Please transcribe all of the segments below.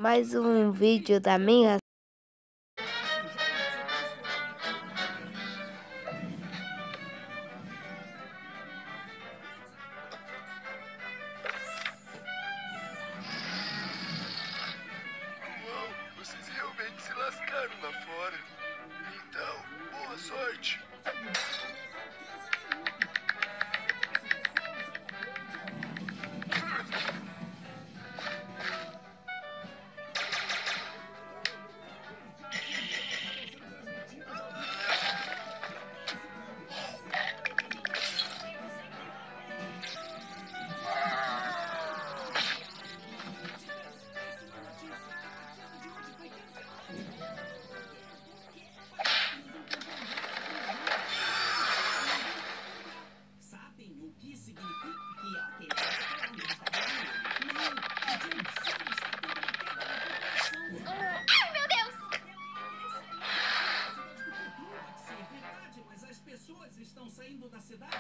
mais um vídeo da minha. Uau, vocês realmente se lascaram lá fora. Então, boa sorte. Estão saindo da cidade.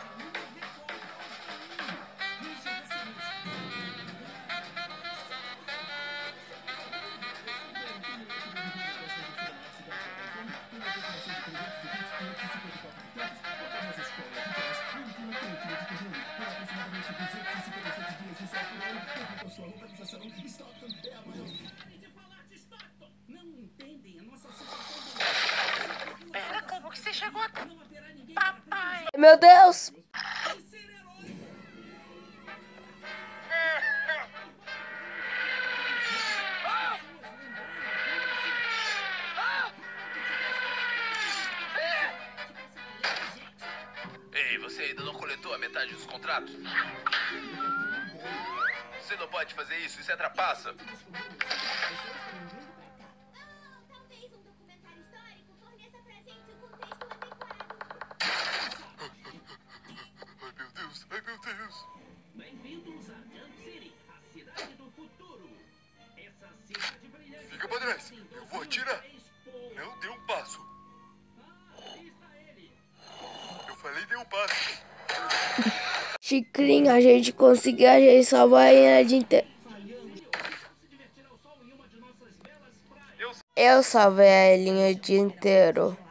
Não entendem a nossa situação. Pera, como que você chegou aqui? Papai! Meu Deus! Ei, você ainda não coletou a metade dos contratos? Você não pode fazer isso, isso é trapaça. Talvez um documentário histórico forneça pra gente o contexto adequado. Ai meu Deus. Bem-vindos a Jump City, a cidade do futuro. Essa cidade brilhante. Fica pra trás, eu vou atirar. Não dê um passo. Ali está ele. Eu falei dê um passo. Chicrinho, a gente conseguiu, a gente salvou a ilha de inteiro. Eu salvei a ilha de inteiro.